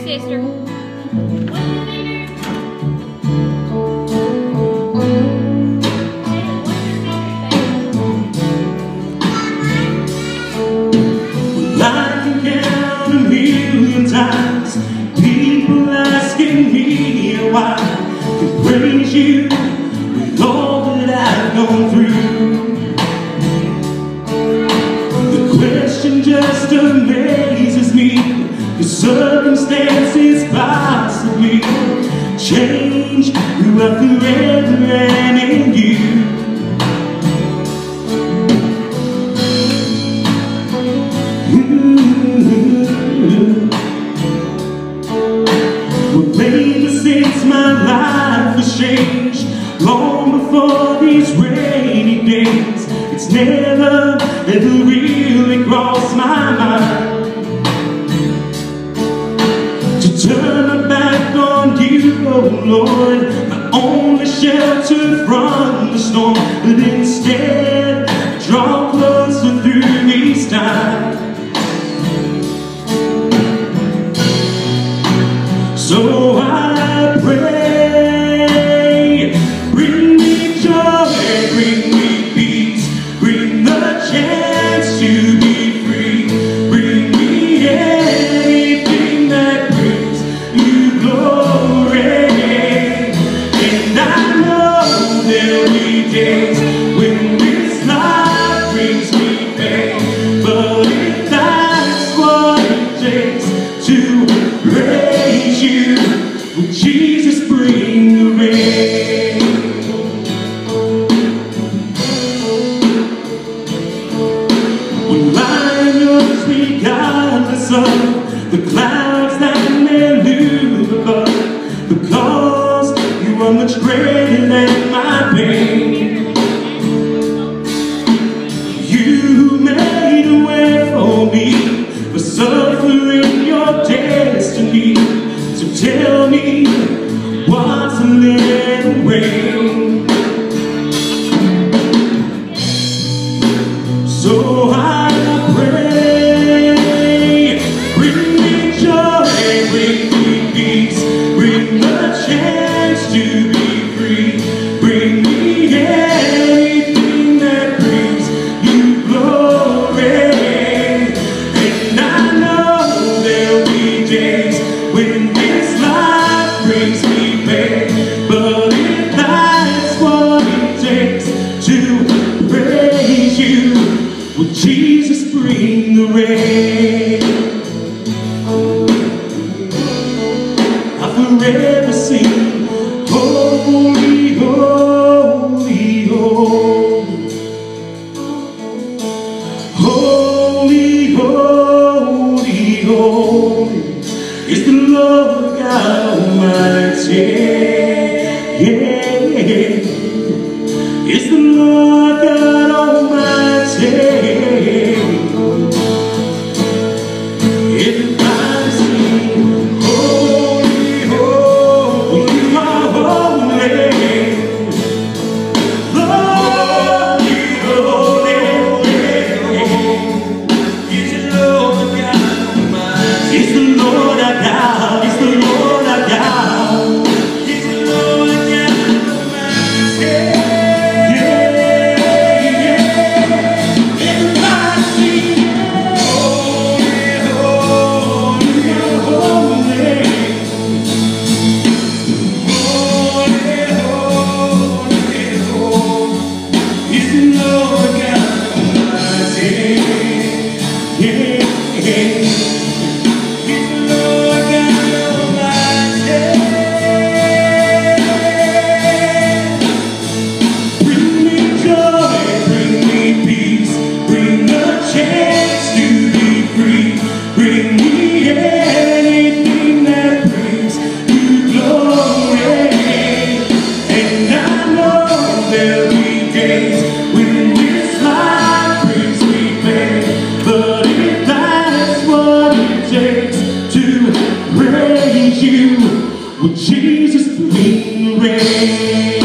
sister. People asking me why to praise you with all that I've gone through. The question just amazes me. The circumstances possibly change who I forever am in you. Since my life was changed, long before these rainy days, it's never ever really crossed my mind to turn my back on you, oh Lord, my only shelter from the storm, but instead draw closer through these times. So I pray, bring me joy, bring me peace, bring the chance to be free, bring me anything that brings you glory. And I know there'll be days when this life brings me pain, but if that's what it takes to praise you, will Jesus bring the rain? When light looks regardless of the clouds that may loom above, because you are much greater than my pain. You made a way for me, for suffering your destiny. So tell me what's a little way. So I pray, bring me joy, bring me peace, bring the chance to be free, bring me anything that brings you glory. And I know there'll be days when this life brings me pain, but if that's what it takes to praise you, will Jesus bring the rain? I forever sing, holy, holy, holy, holy, holy, holy is the Lord God Almighty. Yeah, it's the Lord God Almighty. Everybody sing, holy, holy, you are holy. Holy, holy, holy is the Lord God Almighty. It's the Lord our God. It's the Lord our God. It's the Lord God Almighty. Everybody sing, holy, holy, holy, holy, holy is the Lord God Almighty. Yeah. Will Jesus bring the rain?